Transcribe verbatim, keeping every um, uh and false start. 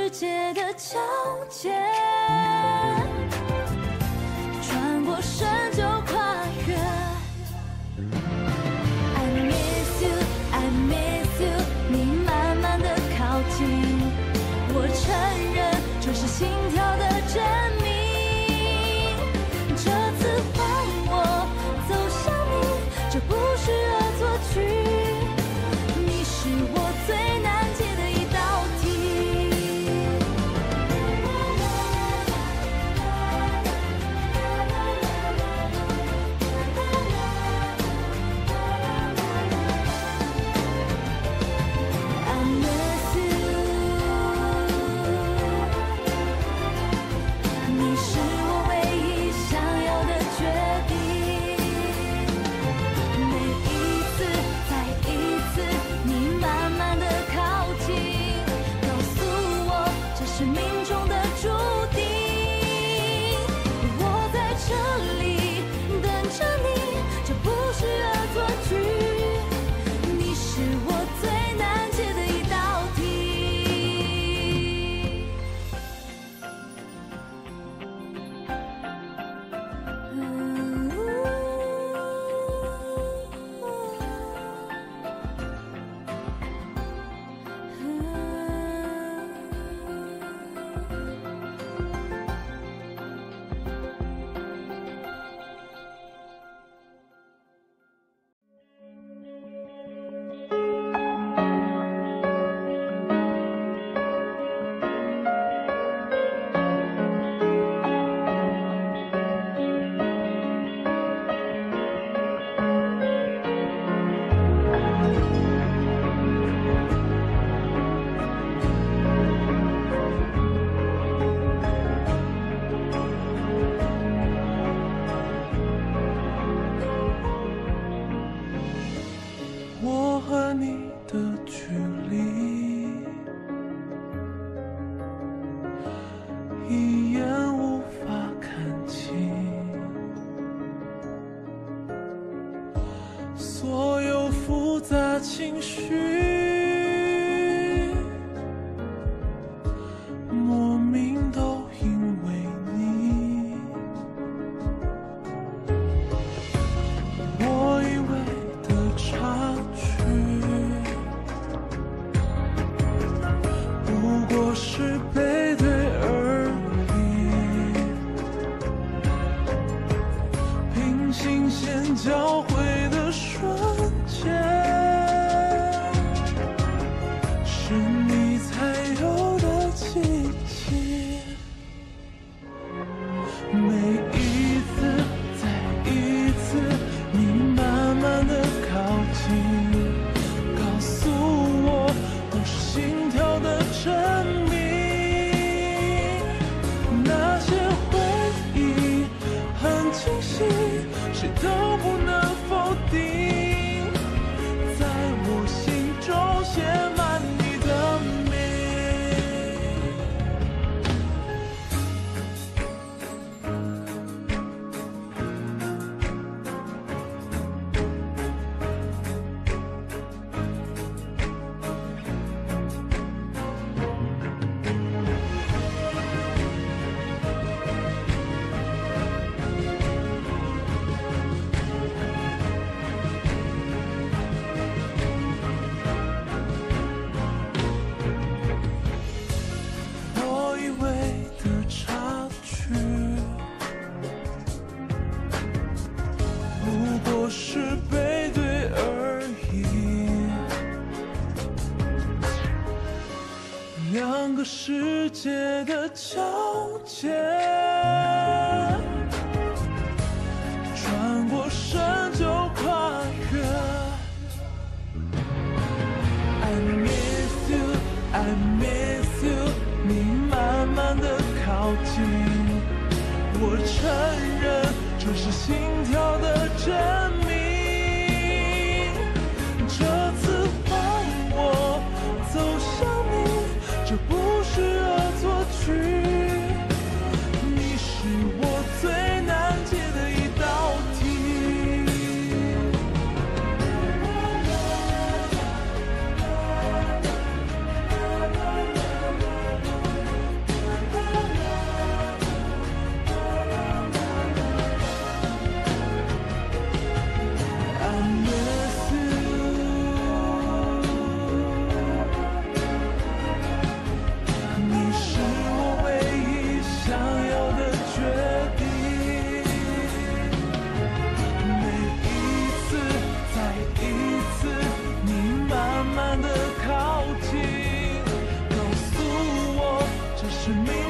世界的交界，穿过山就跨越。I miss you, I miss you， 你慢慢的靠近，我承认这是心跳的证明。这次换我走向你，这不是恶作剧。你是我最难解的一道题。I miss you， 你是我唯一想要的决定。每一次，再一次，你慢慢的靠近，告诉我这是命中的注定。我在这里等着你，这不是恶作剧。你是我最难解的一道题。 我和你的距离，一眼无法看清，所有复杂情绪，莫名都因为你。我以为的差距，不过是背对而已。平行线交汇的瞬间，是你才有的奇迹。每一次，再一次，你慢慢的靠近，告诉我都是心跳的证明。那些回忆很清晰，谁都不能否定，在我心中写满你的名。我以为的差距，不过是背对而已。两个世界的交界，穿过山就跨越。I miss you, I miss you， 你慢慢的靠近，我承认这是心跳的证明。这次换我走向你，这不是恶作剧。 慢的靠近，告诉我这是命。